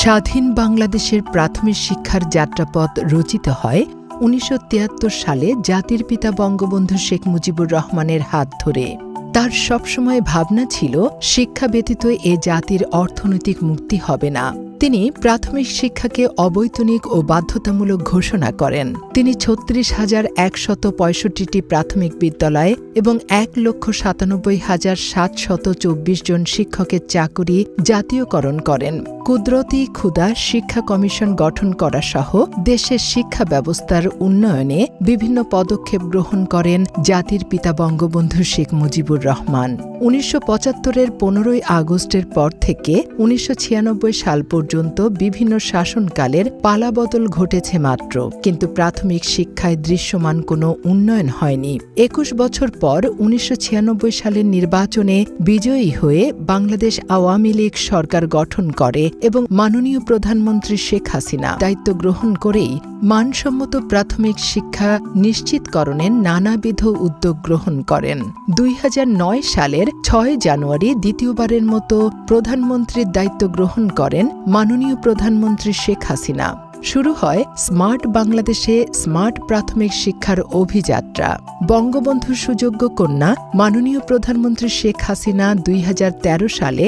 স্বাধীন বাংলাদেশের প্রাথমিক শিক্ষার যাত্রাপথ রচিত হয় ১৯৭৩ সালে জাতির পিতা বঙ্গবন্ধু শেখ মুজিবুর রহমানের হাত ধরে। তার সবসময় ভাবনা ছিল শিক্ষা ব্যতীত এ জাতির অর্থনৈতিক মুক্তি হবে না। তিনি প্রাথমিক শিক্ষাকে অবৈতনিক ও বাধ্যতামূলক ঘোষণা করেন। তিনি ৩৬,১৬৫টি প্রাথমিক বিদ্যালয় এবং ১,৯৭,৭২৪ জন শিক্ষকের চাকুরি জাতীয়করণ করেন। কুদরতি ক্ষুদা শিক্ষা কমিশন গঠন করা সহ দেশের শিক্ষা ব্যবস্থার উন্নয়নে বিভিন্ন পদক্ষেপ গ্রহণ করেন জাতির পিতা বঙ্গবন্ধু শেখ মুজিবুর রহমান। ১৯৭৫-এর ১৫ই আগস্টের পর থেকে ১৯৯৬ সাল পর্যন্ত বিভিন্ন শাসনকালের পালাবদল ঘটেছে মাত্র, কিন্তু প্রাথমিক শিক্ষায় দৃশ্যমান কোনো উন্নয়ন হয়নি। ২১ বছর পর ১৯৯৬ সালের নির্বাচনে বিজয়ী হয়ে বাংলাদেশ আওয়ামী লীগ সরকার গঠন করে এবং মাননীয় প্রধানমন্ত্রী শেখ হাসিনা দায়িত্ব গ্রহণ করেই মানসম্মত প্রাথমিক শিক্ষা নিশ্চিতকরণের নানাবিধ উদ্যোগ গ্রহণ করেন। ২০০৯ সালের ৬ জানুয়ারি দ্বিতীয়বারের মতো প্রধানমন্ত্রীর দায়িত্ব গ্রহণ করেন মাননীয় প্রধানমন্ত্রী শেখ হাসিনা। শুরু হয় স্মার্ট বাংলাদেশে স্মার্ট প্রাথমিক শিক্ষার অভিযাত্রা। বঙ্গবন্ধু সুযোগ্য কন্যা মাননীয় প্রধানমন্ত্রী শেখ হাসিনা ২০১৩ সালে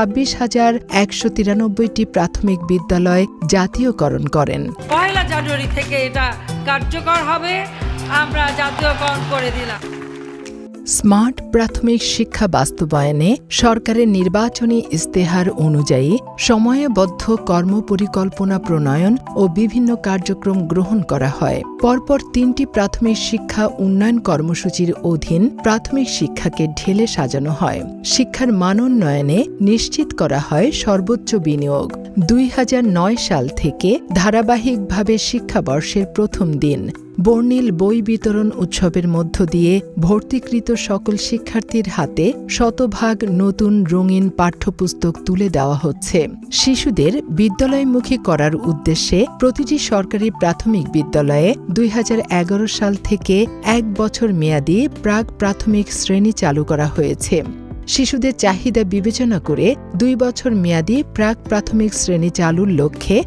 ২৬,১৯৩টি প্রাথমিক বিদ্যালয় জাতীয়করণ করেন। ১ জানুয়ারি থেকে এটা কার্যকর হবে, আমরা জাতীয়করণ করে দিলাম। স্মার্ট প্রাথমিক শিক্ষা বাস্তবায়নে সরকারের নির্বাচনী ইস্তেহার অনুযায়ী সময়বদ্ধ কর্মপরিকল্পনা প্রণয়ন ও বিভিন্ন কার্যক্রম গ্রহণ করা হয়। পরপর ৩টি প্রাথমিক শিক্ষা উন্নয়ন কর্মসূচির অধীন প্রাথমিক শিক্ষাকে ঢেলে সাজানো হয়। শিক্ষার মানোন্নয়নে নিশ্চিত করা হয় সর্বোচ্চ বিনিয়োগ। ২০০৯ সাল থেকে ধারাবাহিকভাবে শিক্ষাবর্ষের প্রথম দিন বর্ণিল বই বিতরণ উৎসবের মধ্য দিয়ে ভর্তিকৃত সকল শিক্ষার্থীর হাতে শতভাগ নতুন রঙিন পাঠ্যপুস্তক তুলে দেওয়া হচ্ছে। শিশুদের বিদ্যালয়মুখী করার উদ্দেশ্যে প্রতিটি সরকারি প্রাথমিক বিদ্যালয়ে ২০১১ সাল থেকে ১ বছর মেয়াদী প্রাক প্রাথমিক শ্রেণী চালু করা হয়েছে। শিশুদের চাহিদা বিবেচনা করে ২ বছর মেয়াদী প্রাক প্রাথমিক শ্রেণী চালুর লক্ষ্যে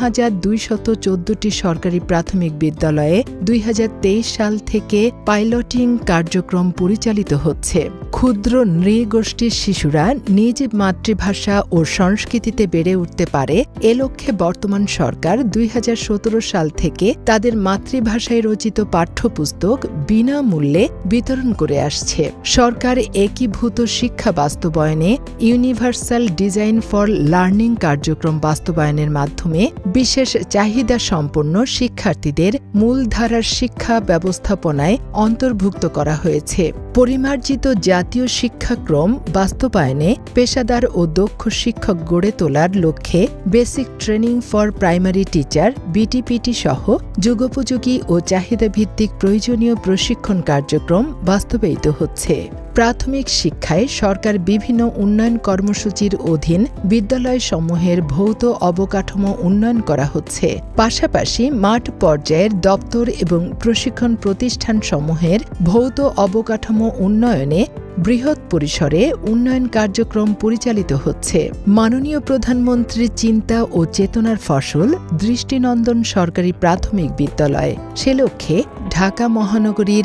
৩,২১৪টি সরকারি প্রাথমিক বিদ্যালয়ে ২০২৩ সাল থেকে পাইলটিং কার্যক্রম পরিচালিত হচ্ছে। ক্ষুদ্র নৃগোষ্ঠীর শিশুরা নিজ মাতৃভাষা ও সংস্কৃতিতে বেড়ে উঠতে পারে এ লক্ষ্যে বর্তমান সরকার ২০১৭ সাল থেকে তাদের মাতৃভাষায় রচিত পাঠ্যপুস্তক বিনামূল্যে বিতরণ করে আসছে। সরকার একীভূত শিক্ষা বাস্তবায়নে ইউনিভার্সাল ডিজাইন ফর লার্নিং কার্যক্রম বাস্তবায়নের মাধ্যমে বিশেষ চাহিদা সম্পন্ন শিক্ষার্থীদের মূলধারার শিক্ষা ব্যবস্থাপনায় অন্তর্ভুক্ত করা হয়েছে। পরিমার্জিত জাতীয় শিক্ষাক্রম বাস্তবায়নে পেশাদার ও দক্ষ শিক্ষক গড়ে তোলার লক্ষ্যে basic training for primary teacher BTPT সহ যুগোপযোগী ও চাহিদাভিত্তিক প্রয়োজনীয় প্রশিক্ষণ কার্যক্রম বাস্তবায়িত হচ্ছে। প্রাথমিক শিক্ষায় সরকার বিভিন্ন উন্নয়ন কর্মসূচির অধীন বিদ্যালয়সমূহের ভৌত অবকাঠামো উন্নয়ন করা হচ্ছে। পাশাপাশি মাঠ পর্যায়ের দপ্তর এবং প্রশিক্ষণ প্রতিষ্ঠানসমূহের ভৌত অবকাঠামো উন্নয়নে বৃহৎ পরিসরে উন্নয়ন কার্যক্রম পরিচালিত হচ্ছে। মাননীয় প্রধানমন্ত্রীর চিন্তা ও চেতনার ফসল দৃষ্টিনন্দন সরকারি প্রাথমিক বিদ্যালয়। সে লক্ষ্যে ঢাকা মহানগরীর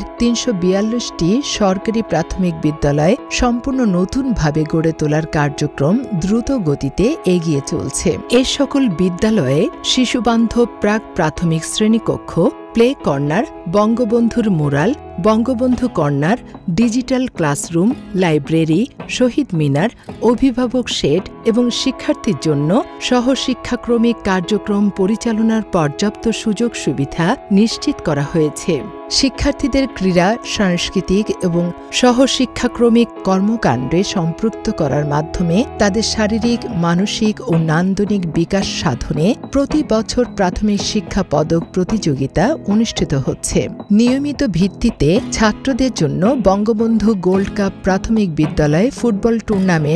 ৩৪২টি সরকারি প্রাথমিক বিদ্যালয় সম্পূর্ণ নতুনভাবে গড়ে তোলার কার্যক্রম দ্রুত গতিতে এগিয়ে চলছে। এ সকল বিদ্যালয়ে শিশুবান্ধব প্রাক প্রাথমিক শ্রেণীকক্ষ, প্লে কর্নার, বঙ্গবন্ধুর মুরাল, Bangabandhu corner, digital classroom, library, Shaheed Minar, অভিভাবক শেড এবং শিক্ষার্থীর জন্য সহশিক্ষাক্রমিক কার্যক্রম পরিচালনার পর্যাপ্ত সুযোগ সুবিধা নিশ্চিত করা হয়েছে। শিক্ষার্থীদের ক্রীড়া, সাংস্কৃতিক এবং সহশিক্ষাক্রমিক কর্মকাণ্ডে সম্পৃক্ত করার মাধ্যমে তাদের শারীরিক, মানসিক ও নান্দনিক বিকাশ সাধনে প্রতি বছর প্রাথমিক শিক্ষা পদক প্রতিযোগিতা অনুষ্ঠিত হচ্ছে। নিয়মিত ভিত্তিতে ছাত্রদের জন্য বঙ্গবন্ধু গোল্ড কাপ প্রাথমিক বিদ্যালয় ফুটবল টুর্নামেন্ট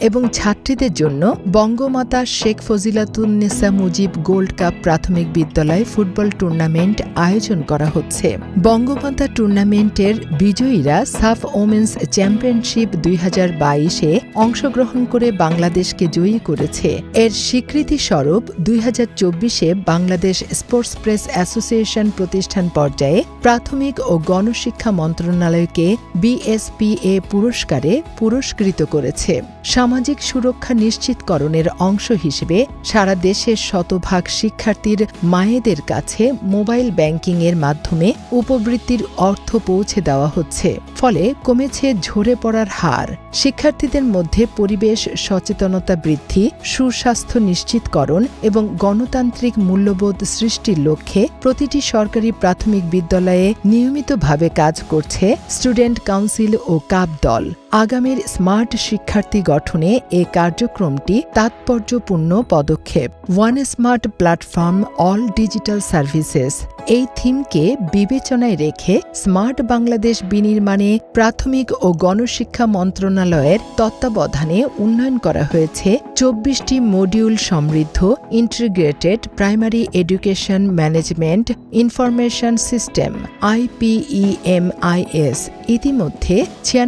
এবং ছাত্রীদের জন্য বঙ্গমাতা শেখ ফজিলাতুন্নেসা মুজিব গোল্ড কাপ প্রাথমিক বিদ্যালয় ফুটবল টুর্নামেন্ট আয়োজন করা হচ্ছে। বঙ্গমাতা টুর্নামেন্টের বিজয়ীরা সাফ ওমেন্স চ্যাম্পিয়নশিপ 2022-এ অংশগ্রহণ করে বাংলাদেশকে জয়ী করেছে। এর স্বীকৃতি স্বরূপ 2024-এ বাংলাদেশ স্পোর্টস প্রেস অ্যাসোসিয়েশন প্রতিষ্ঠান পর্যায়ে প্রাথমিক ও গণশিক্ষা মন্ত্রণালয়কে বিএসপিএ পুরস্কারে পুরস্কৃত করেছে। সামাজিক সুরক্ষা নিশ্চিতকরণের অংশ হিসেবে সারা দেশের শতভাগ শিক্ষার্থীর মায়েদের কাছে মোবাইল ব্যাংকিংয়ের মাধ্যমে উপবৃত্তির অর্থ পৌঁছে দেওয়া হচ্ছে। ফলে কমেছে ঝরে পড়ার হার। শিক্ষার্থীদের মধ্যে পরিবেশ সচেতনতা বৃদ্ধি, সুস্বাস্থ্য নিশ্চিতকরণ এবং গণতান্ত্রিক মূল্যবোধ সৃষ্টির লক্ষ্যে প্রতিটি সরকারি প্রাথমিক বিদ্যালয়ে নিয়মিতভাবে কাজ করছে স্টুডেন্ট কাউন্সিল ও কাব দল। আগামীর স্মার্ট শিক্ষার্থী গঠনে এ কার্যক্রমটি তাৎপর্যপূর্ণ পদক্ষেপ। One smart platform, all digital services এই থিমকে বিবেচনায় রেখে স্মার্ট বাংলাদেশ বিনির্মাণে প্রাথমিক ও গণশিক্ষা মন্ত্রণালয়ের তত্ত্বাবধানে উন্নয়ন করা হয়েছে 24টি মডিউল সমৃদ্ধ integrated primary education management information system IPEMIS। ইতিমধ্যে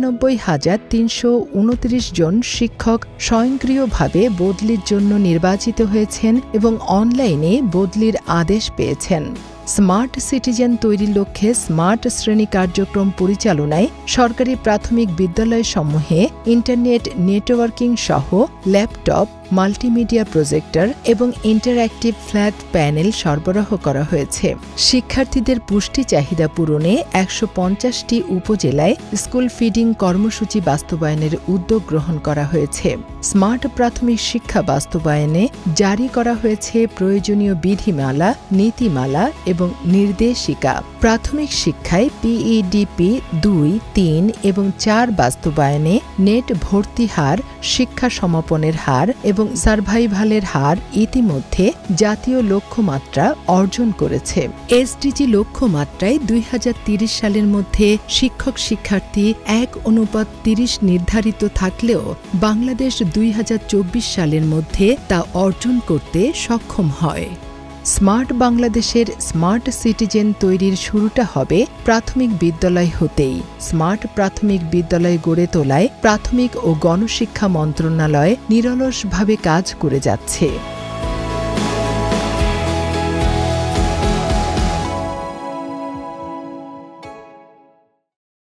96,329 জন শিক্ষক স্বয়ংক্রিয়ভাবে বদলির জন্য নির্বাচিত হয়েছেন এবং অনলাইনে বদলির আদেশ পেয়েছেন। স্মার্ট সিটিজেন তৈরির লক্ষ্যে স্মার্ট শ্রেণী কার্যক্রম পরিচালনায় সরকারি প্রাথমিক বিদ্যালয়সমূহে ইন্টারনেট নেটওয়ার্কিং সহ ল্যাপটপ, মাল্টিমিডিয়া প্রজেক্টর এবং ইন্টারঅ্যাক্টিভ ফ্ল্যাট প্যানেল সরবরাহ করা হয়েছে। শিক্ষার্থীদের পুষ্টি চাহিদা পূরণে 150টি উপজেলায় স্কুল ফিডিং কর্মসূচি বাস্তবায়নের উদ্যোগ গ্রহণ করা হয়েছে। স্মার্ট প্রাথমিক শিক্ষা বাস্তবায়নে জারি করা হয়েছে প্রয়োজনীয় বিধিমালা, নীতিমালা এবং নির্দেশিকা। প্রাথমিক শিক্ষায় PEDP 2, 3 এবং 4 বাস্তবায়নে নেট ভর্তি হার, শিক্ষা সমাপনের হার এবং সার্ভাইভালের হার ইতিমধ্যে জাতীয় লক্ষ্যমাত্রা অর্জন করেছে। SDG লক্ষ্যমাত্রায় 2030 সালের মধ্যে শিক্ষক শিক্ষার্থী 1:30 নির্ধারিত থাকলেও বাংলাদেশ 2024 সালের মধ্যে তা অর্জন করতে সক্ষম হয়। স্মার্ট বাংলাদেশের স্মার্ট সিটিজেন তৈরির শুরুটা হবে প্রাথমিক বিদ্যালয় হতেই। স্মার্ট প্রাথমিক বিদ্যালয় গড়ে তোলায় প্রাথমিক ও গণশিক্ষা মন্ত্রণালয় নিরলসভাবে কাজ করে যাচ্ছে।